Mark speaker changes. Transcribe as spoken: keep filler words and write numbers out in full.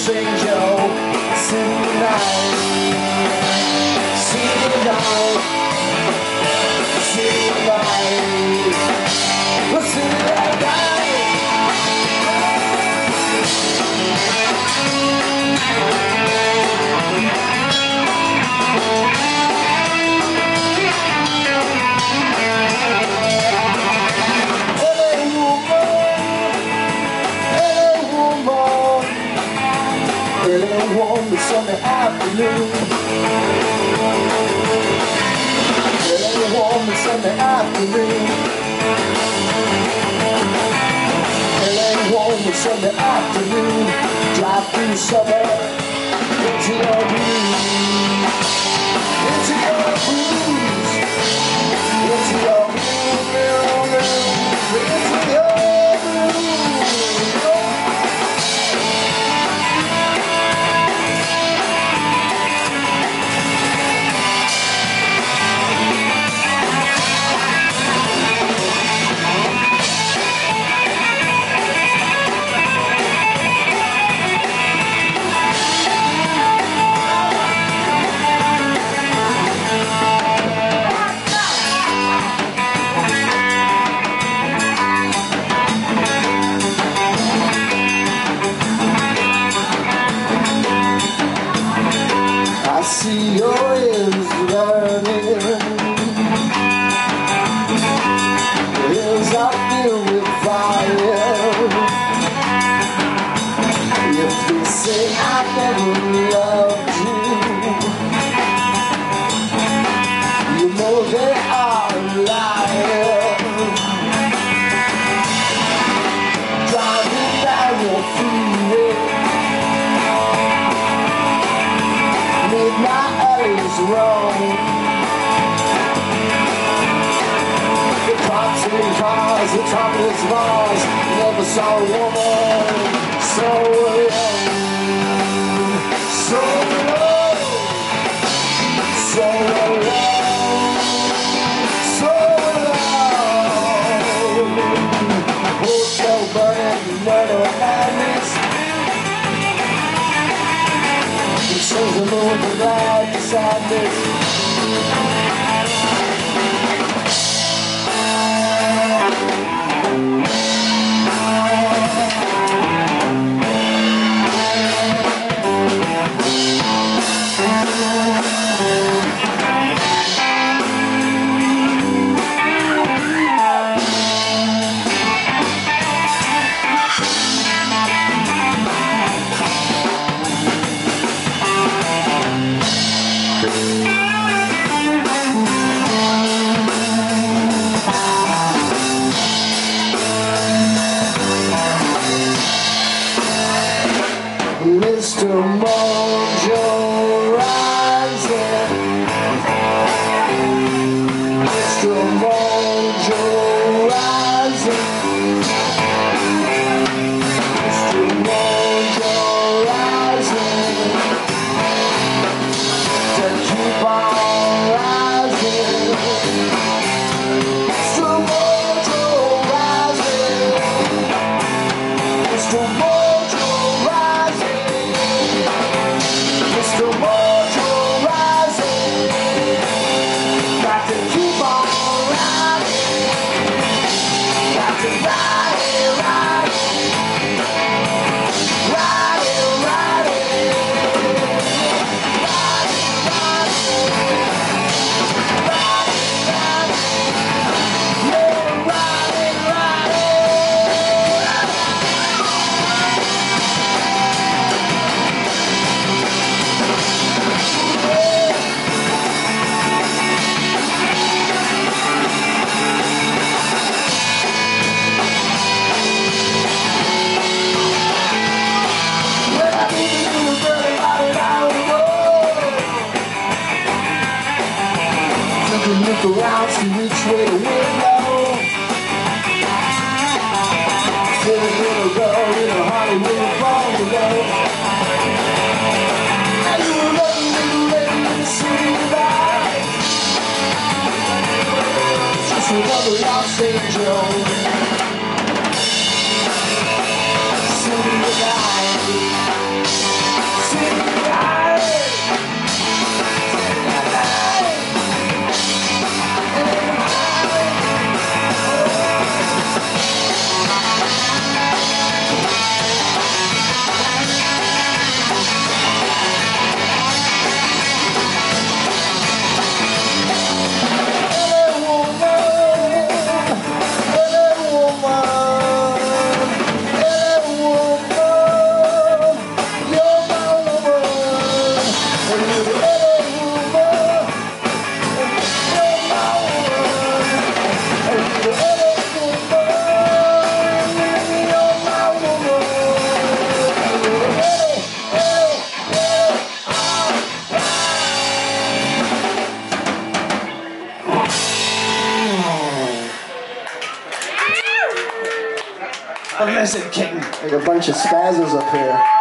Speaker 1: Saint Joe, city night, city night, city night, the city night. Sunday afternoon, early warm Sunday afternoon, early warm Sunday afternoon, drive through the suburb into your blues, into your blues, into your blues, into your blues. I see your ears burning, ears are filled with fire. If they say I never loved you, you know they are a liar. Driving down your freeway, my alley's wrong. The cops in cars, the topless bars, never saw a woman so young, so alone, so alone, so alone. Hotel burning, murder and madness. Shows the moon to glad to sadness. Mister Mojo rising, Mister Mojo rising, Mister Mojo rising, to keep on rising, Mister Mojo rising, Mister Mojo. Mister Mojo rising, got to keep on riding, got to ride it, ride it, ride it, ride it, ride it, ride it, ride it, ride it, yeah, ride it, ride it. Look around, see which way the wind blows. Still a little girl in a Hollywood bungalow. And you were loving little lady in the city lights. Just another lost Saint Joe. City lights. The Lizard King.
Speaker 2: Like a bunch of spazzes up here.